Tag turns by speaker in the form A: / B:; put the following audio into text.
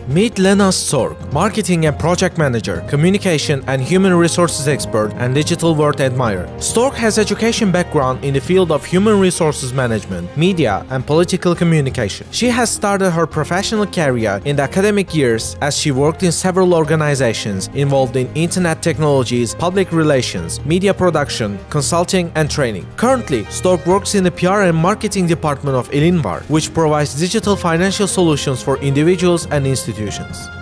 A: Meet Lena Stork, marketing and project manager, communication and human resources expert, and digital world admirer. Stork has education background in the field of human resources management, media, and political communication. She has started her professional career in the academic years as she worked in several organizations involved in internet technologies, public relations, media production, consulting, and training. Currently, Stork works in the PR and marketing department of Elinvar, which provides digital financial solutions for individuals and institutions.